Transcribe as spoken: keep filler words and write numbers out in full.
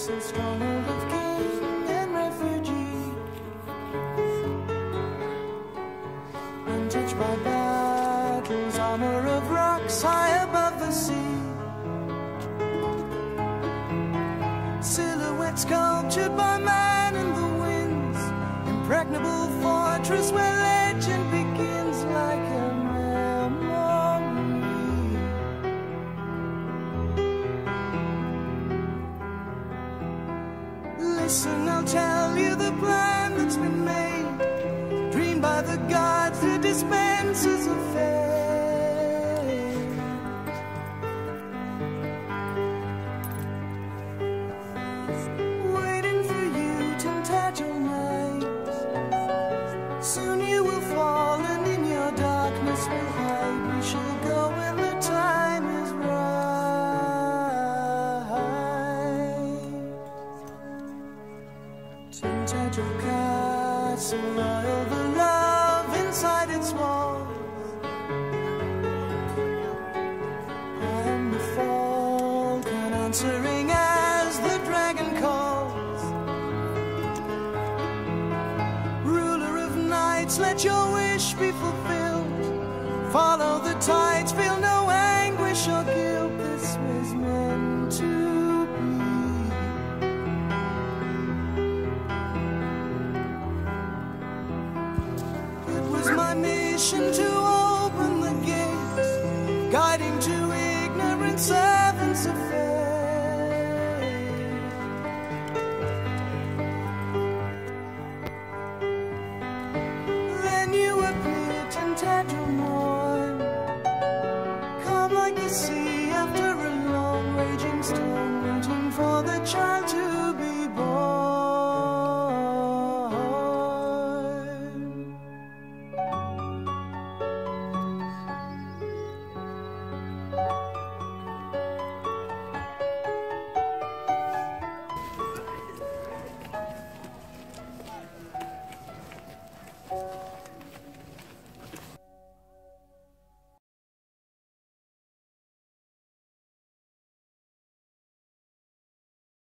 castle, stronghold of king and refugee, untouched by battles, armor of rocks high above the sea, silhouette sculptured by man and the winds, impregnable fortress where legend begins like a memory. Listen, I'll tell you the plan that's been made, dreamed by the gods, the dispensers of fate. Waiting for you to touch your night. Soon you will fall, and in your darkness will hide. We shall go when the time is right. Inside your castle, loyal the love inside its walls. I am the falcon answering as the dragon calls. Ruler of nights, let your wish be fulfilled. Follow the tides, feel no anguish or guilt. This was meant to be. It was my mission to open the gates, guiding to ignorance.